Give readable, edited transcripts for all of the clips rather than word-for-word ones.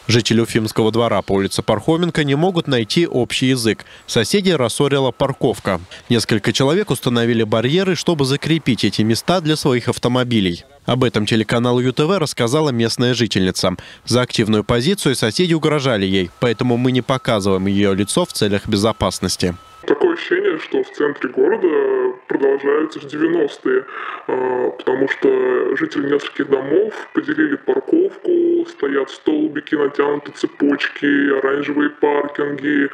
Жители Уфимского двора по улице Пархоменко не могут найти общий язык. Соседей рассорила парковка. Несколько человек установили барьеры, чтобы закрепить эти места для своих автомобилей. Об этом телеканалу ЮТВ рассказала местная жительница. За активную позицию соседи угрожали ей, поэтому мы не показываем ее лицо в целях безопасности. Такое ощущение, что в центре города продолжаются 90-е, потому что жители нескольких домов поделили парковку, стоят столбики, натянуты цепочки, оранжевые паркинги,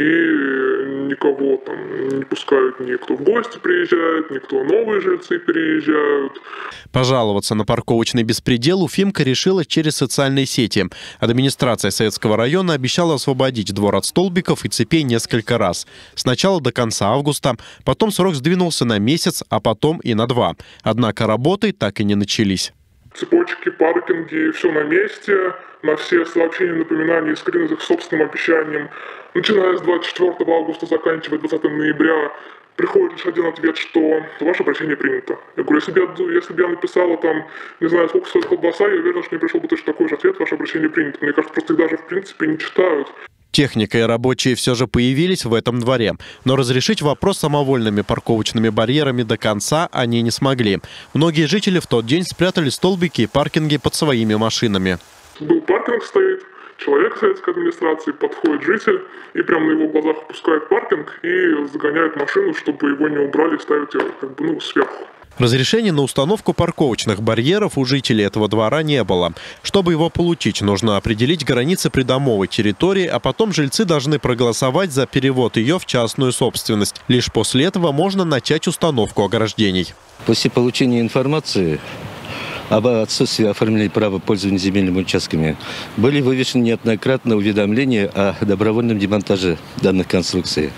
и никого там не пускают, никто в гости приезжает, никто новые жильцы переезжают. Пожаловаться на парковочный беспредел Уфимка решила через социальные сети. Администрация Советского района обещала освободить двор от столбиков и цепей несколько раз. Сначала до конца августа, потом срок сдвинулся на месяц, а потом и на 2. Однако работы так и не начались. Цепочки, паркинги, все на месте. На все сообщения, напоминания и скрины с их собственным обещанием. Начиная с 24 августа, заканчивая 20 ноября, приходит лишь один ответ, что ваше обращение принято. Я говорю, если бы я написала там, не знаю, сколько стоит колбаса, я уверен, что мне пришел бы точно такой же ответ, ваше обращение принято. Мне кажется, просто их даже в принципе не читают. Техника и рабочие все же появились в этом дворе. Но разрешить вопрос самовольными парковочными барьерами до конца они не смогли. Многие жители в тот день спрятали столбики и паркинги под своими машинами. Был паркинг стоит, человек советской администрации, подходит житель и прямо на его глазах опускает паркинг и загоняет машину, чтобы его не убрали, ставить его сверху. Разрешения на установку парковочных барьеров у жителей этого двора не было. Чтобы его получить, нужно определить границы придомовой территории, а потом жильцы должны проголосовать за перевод ее в частную собственность. Лишь после этого можно начать установку ограждений. После получения информации об отсутствии оформления права пользования земельными участками были вывешены неоднократно уведомления о добровольном демонтаже данных конструкций.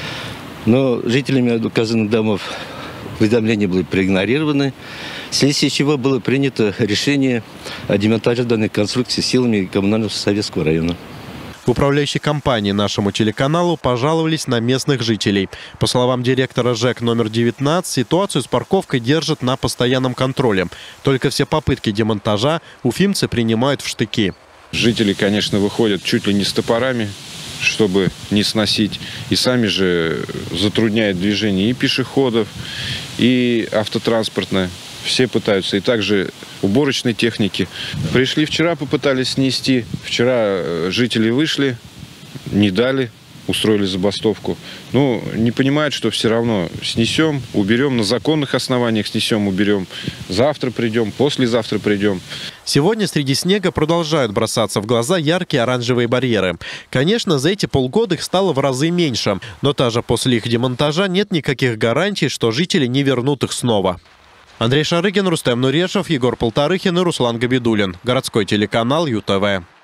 Но жителями указанных домов уведомления были проигнорированы, вследствие чего было принято решение о демонтаже данной конструкции силами коммунального Советского района. В управляющей компании нашему телеканалу пожаловались на местных жителей. По словам директора ЖЭК номер 19, ситуацию с парковкой держат на постоянном контроле. Только все попытки демонтажа уфимцы принимают в штыки. Жители, конечно, выходят чуть ли не с топорами, чтобы не сносить. И сами же затрудняют движение и пешеходов, и автотранспортное. Все пытаются. И также уборочной техники. Пришли вчера, попытались снести. Вчера жители вышли, не дали, устроили забастовку. Ну, не понимают, что все равно снесем, уберем, на законных основаниях снесем, уберем. Завтра придем, послезавтра придем. Сегодня среди снега продолжают бросаться в глаза яркие оранжевые барьеры. Конечно, за эти полгода их стало в разы меньше. Но даже после их демонтажа нет никаких гарантий, что жители не вернут их снова. Андрей Шарыгин, Рустем Нурешев, Егор Полторыхин и Руслан Габидуллин. Городской телеканал ЮТВ.